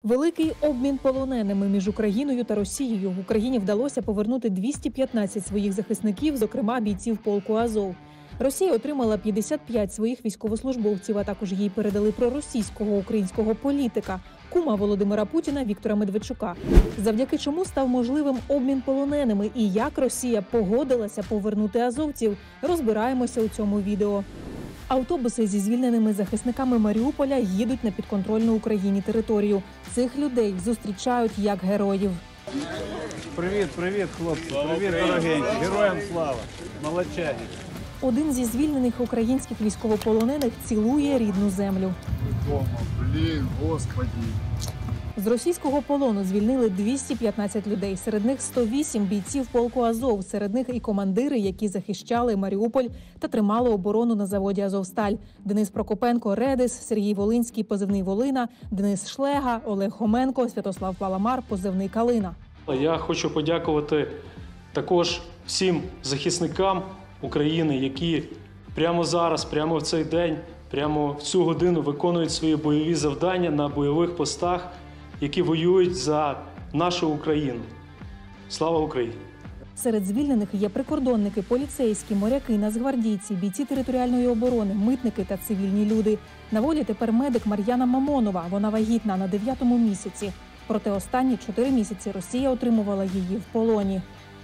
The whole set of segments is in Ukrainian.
Великий обмін полоненими між Україною та Росією. Україні вдалося повернути 215 своїх захисників, зокрема бійців полку Азов. Росія отримала 55 своїх військовослужбовців, а також їй передали проросійського українського політика, кума Володимира Путіна Віктора Медведчука. Завдяки чому став можливим обмін полоненими і як Росія погодилася повернути азовців, розбираємося у цьому відео. Автобуси зі звільненими захисниками Маріуполя їдуть на підконтрольну Україні територію. Цих людей зустрічають як героїв. Привіт, привіт, хлопці, привіт, дорогенькі, героям слава, молодчані. Один зі звільнених українських військовополонених цілує рідну землю. Блін, господи. З російського полону звільнили 215 людей. Серед них 108 бійців полку Азов. Серед них і командири, які захищали Маріуполь та тримали оборону на заводі «Азовсталь». Денис Прокопенко – Редис, Сергій Волинський – позивний Волина, Денис Шлега, Олег Хоменко, Святослав Паламар – позивний Калина. Я хочу подякувати також всім захисникам України, які прямо зараз, прямо в цей день, прямо в цю годину виконують свої бойові завдання на бойових постах, які воюють за нашу Україну. Слава Україні! Серед звільнених є прикордонники, поліцейські, моряки, нацгвардійці, бійці територіальної оборони, митники та цивільні люди. На волі тепер медик Мар'яна Мамонова. Вона вагітна на 9-му місяці. Проте останні 4 місяці Росія отримувала її в полоні.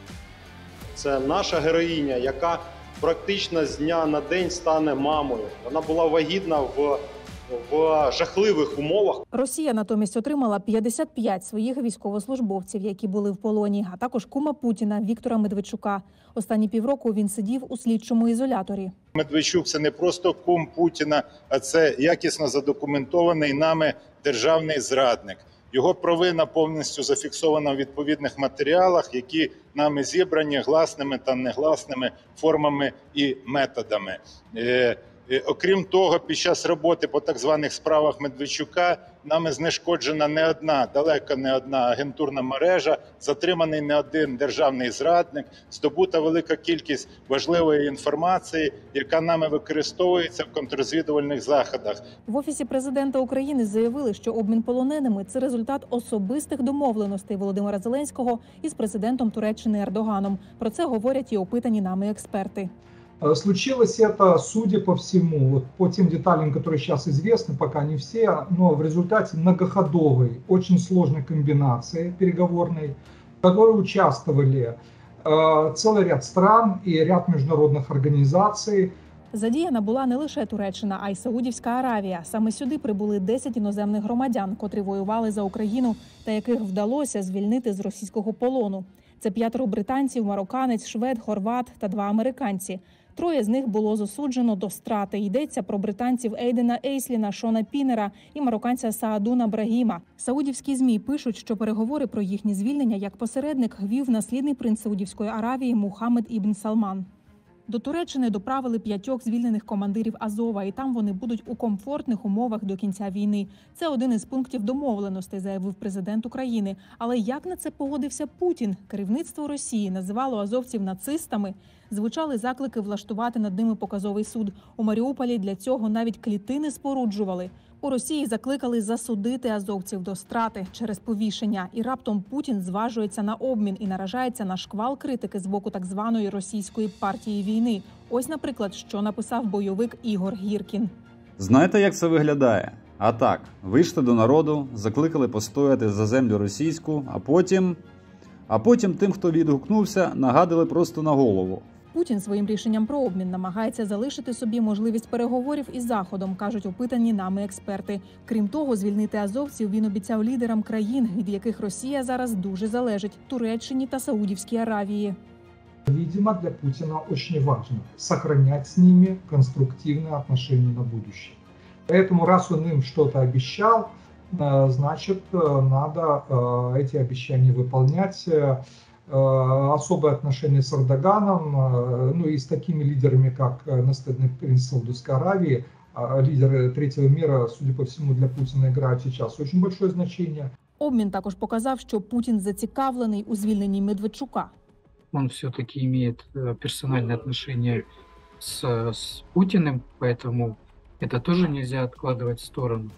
Це наша героїня, яка практично з дня на день стане мамою. Вона була вагітна в жахливих умовах. Росія натомість отримала 55 своїх військовослужбовців, які були в полоні, а також кума Путіна Віктора Медведчука. Останні півроку він сидів у слідчому ізоляторі. Медведчук – це не просто кум Путіна, а це якісно задокументований нами державний зрадник. Його провина повністю зафіксована в відповідних матеріалах, які нами зібрані гласними та негласними формами і методами. Окрім того, під час роботи по так званих справах Медведчука нами знешкоджена не одна, далеко не одна агентурна мережа, затриманий не один державний зрадник, здобута велика кількість важливої інформації, яка нами використовується в контррозвідувальних заходах. В Офісі президента України заявили, що обмін полоненими – це результат особистих домовленостей Володимира Зеленського із президентом Туреччини Ердоганом. Про це говорять і опитані нами експерти. Случилось это, судя по всему, вот по тем деталям, которые сейчас известны, пока не все, но в результате многоходовой, очень сложной комбинации переговорной, в которой участвовали целый ряд стран и ряд международных организаций. Задіяна була не лише Туреччина, а й Саудівська Аравія. Саме сюди прибули 10 іноземних громадян, котрі воювали за Україну та яких вдалося звільнити з російського полону. Це 5 британців, марокканець, швед, хорват та 2 американці. 3 з них було засуджено до страти. Йдеться про британців Ейдена Ейсліна, Шона Пінера і марокканця Саадуна Брагіма. Саудівські ЗМІ пишуть, що переговори про їхнє звільнення як посередник вів наслідний принц Саудівської Аравії Мухаммед ібн Салман. До Туреччини доправили 5 звільнених командирів Азова, і там вони будуть у комфортних умовах до кінця війни. Це один із пунктів домовленостей, заявив президент України. Але як на це погодився Путін? Керівництво Росії називало азовців нацистами. Звучали заклики влаштувати над ними показовий суд. У Маріуполі для цього навіть клітини споруджували. У Росії закликали засудити азовців до страти через повішення. І раптом Путін зважується на обмін і наражається на шквал критики з боку так званої російської партії війни. Ось, наприклад, що написав бойовик Ігор Гіркін. Знаєте, як це виглядає? А так, вийшли до народу, закликали постояти за землю російську, а потім тим, хто відгукнувся, нагадали просто на голову. Путін своїм рішенням про обмін намагається залишити собі можливість переговорів із Заходом, кажуть опитані нами експерти. Крім того, звільнити азовців він обіцяв лідерам країн, від яких Росія зараз дуже залежить – Туреччині та Саудівській Аравії. Видимо, для Путина очень важно сохранять с ними конструктивные отношения на будущее. Поэтому, раз он им что-то обещал, значит, надо эти обещания выполнять. Особые отношения с Эрдоганом, ну и с такими лидерами, как наследный принц Саудовской Аравии, лидеры третьего мира, судя по всему, для Путина играют сейчас очень большое значение. Обмін також показав, що Путін зацікавлений у звільненні Медведчука. Он все-таки имеет персональные отношения с Путиным, поэтому это тоже нельзя откладывать в сторону.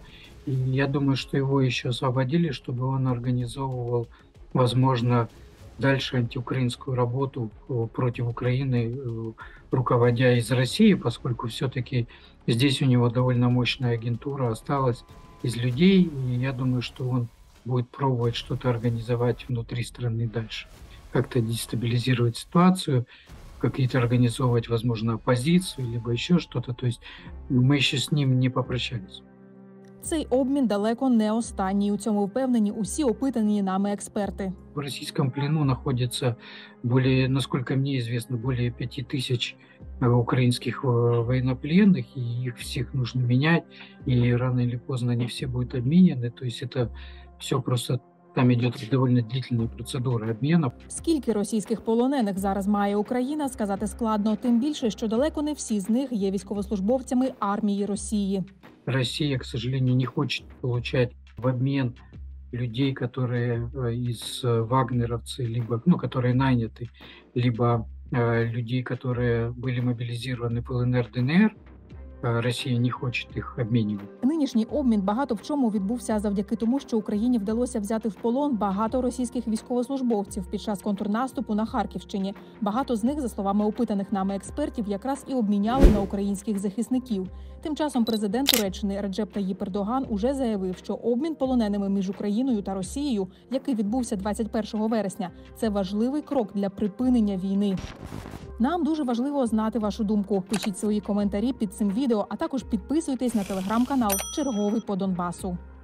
И я думаю, что его еще освободили, чтобы он организовывал, возможно, дальше антиукраинскую работу против Украины, руководя из России, поскольку все-таки здесь у него довольно мощная агентура осталась из людей, и я думаю, что он будет пробовать что-то организовать внутри страны дальше, как-то дестабилизировать ситуацию, какие-то организовывать, возможно, оппозицию, либо еще что-то. То есть мы еще с ним не попрощались. Цей обмін далеко не останній. У цьому впевнені усі опитані нами експерти. В российском плену находится более, насколько мне известно, более 5000 украинских военнопленных, и их всех нужно менять, и рано или поздно они все будут обменены. То есть это все просто, там идет довольно длительная процедура обмена. Скільки російських полонених зараз має Україна, сказати складно, тим більше, що далеко не всі з них є військовослужбовцями армії Росії. Россия, к сожалению, не хочет получать в обмен людей, которые из вагнеровцы, либо, которые наняты, либо людей, которые были мобилизированы в ЛНР, ДНР. Росія не хоче їх обмінювати. Нинішній обмін багато в чому відбувся завдяки тому, що Україні вдалося взяти в полон багато російських військовослужбовців під час контрнаступу на Харківщині. Багато з них, за словами опитаних нами експертів, якраз і обміняли на українських захисників. Тим часом президент Туреччини Реджеп Таїп Ердоган уже заявив, що обмін полоненими між Україною та Росією, який відбувся 21 вересня, це важливий крок для припинення війни. Нам дуже важливо знати вашу думку. Пишіть свої коментарі під цим відео, а також підписуйтесь на телеграм-канал «Черговий по Донбасу».